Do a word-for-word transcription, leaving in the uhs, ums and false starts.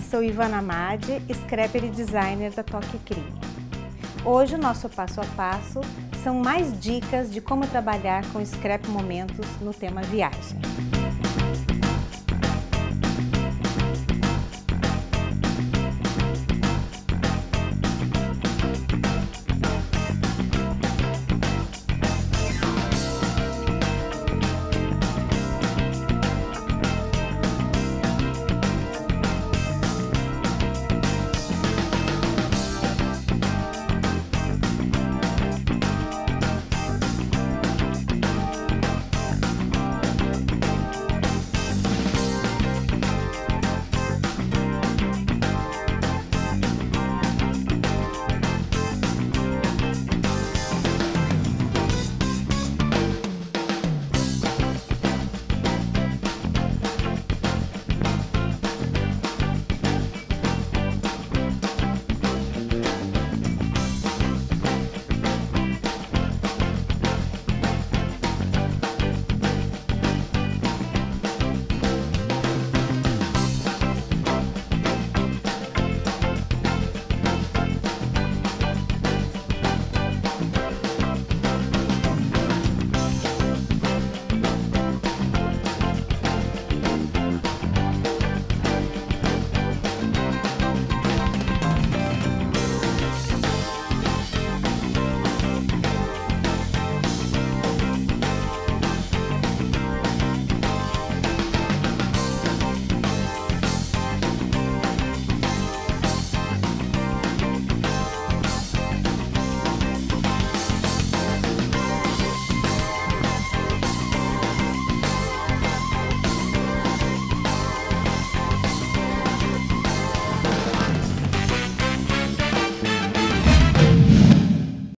sou Ivana Madi, scrapper e designer da Toque Cria. Hoje o nosso passo a passo são mais dicas de como trabalhar com scrap momentos no tema viagem.